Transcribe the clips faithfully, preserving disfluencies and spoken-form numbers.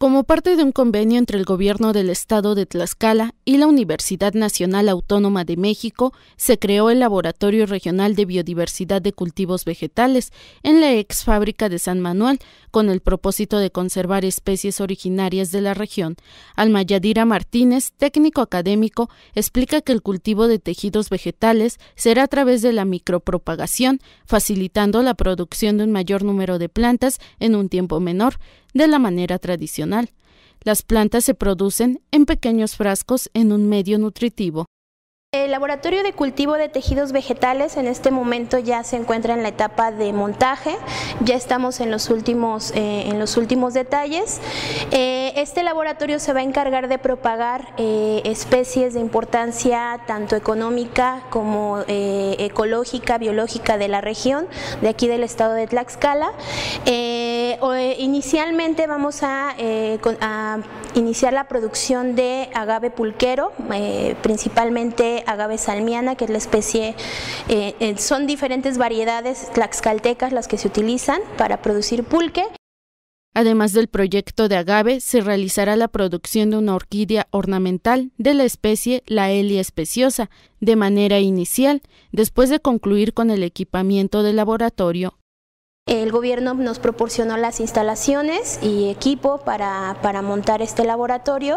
Como parte de un convenio entre el Gobierno del Estado de Tlaxcala y la Universidad Nacional Autónoma de México, se creó el Laboratorio Regional de Biodiversidad de Cultivos Vegetales en la ex fábrica de San Manuel, con el propósito de conservar especies originarias de la región. Alma Yadira Martínez, técnico académico, explica que el cultivo de tejidos vegetales será a través de la micropropagación, facilitando la producción de un mayor número de plantas en un tiempo menor, de la manera tradicional. Las plantas se producen en pequeños frascos en un medio nutritivo. El laboratorio de cultivo de tejidos vegetales en este momento ya se encuentra en la etapa de montaje, ya estamos en los últimos, eh, en los últimos detalles. Eh, este laboratorio se va a encargar de propagar eh, especies de importancia tanto económica como eh, ecológica, biológica de la región, de aquí del estado de Tlaxcala. Eh, inicialmente vamos a, eh, con, a iniciar la producción de agave pulquero, eh, principalmente agave salmiana, que es la especie, eh, eh, son diferentes variedades tlaxcaltecas las que se utilizan para producir pulque. Además del proyecto de agave, se realizará la producción de una orquídea ornamental de la especie Laelia speciosa, de manera inicial, después de concluir con el equipamiento del laboratorio. El gobierno nos proporcionó las instalaciones y equipo para, para montar este laboratorio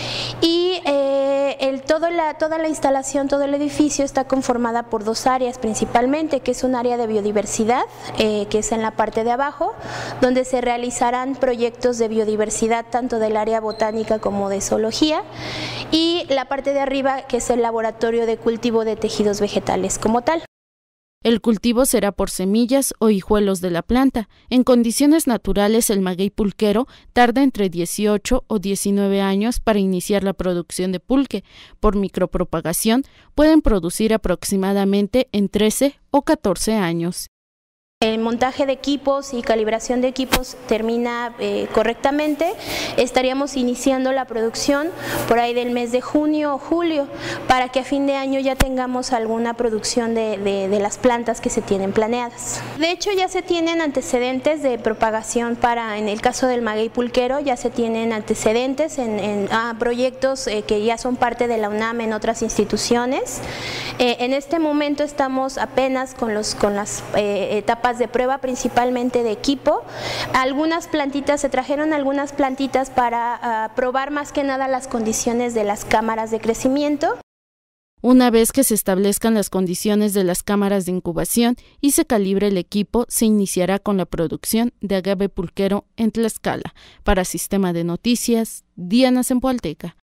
y eh, el, todo la, toda la instalación, todo el edificio está conformada por dos áreas principalmente, que es un área de biodiversidad, eh, que es en la parte de abajo, donde se realizarán proyectos de biodiversidad tanto del área botánica como de zoología, y la parte de arriba, que es el laboratorio de cultivo de tejidos vegetales como tal. El cultivo será por semillas o hijuelos de la planta. En condiciones naturales, el maguey pulquero tarda entre dieciocho o diecinueve años para iniciar la producción de pulque. Por micropropagación, pueden producir aproximadamente en trece o catorce años. El montaje de equipos y calibración de equipos termina eh, correctamente. Estaríamos iniciando la producción por ahí del mes de junio o julio, para que a fin de año ya tengamos alguna producción de, de, de las plantas que se tienen planeadas. De hecho, ya se tienen antecedentes de propagación para, en el caso del maguey pulquero, ya se tienen antecedentes en, en ah, proyectos eh, que ya son parte de la UNAM en otras instituciones. Eh, en este momento estamos apenas con, los, con las eh, etapas de prueba, principalmente de equipo. Algunas plantitas, se trajeron algunas plantitas para uh, probar más que nada las condiciones de las cámaras de crecimiento. Una vez que se establezcan las condiciones de las cámaras de incubación y se calibre el equipo, se iniciará con la producción de agave pulquero en Tlaxcala. Para Sistema de Noticias, Diana Zempoalteca.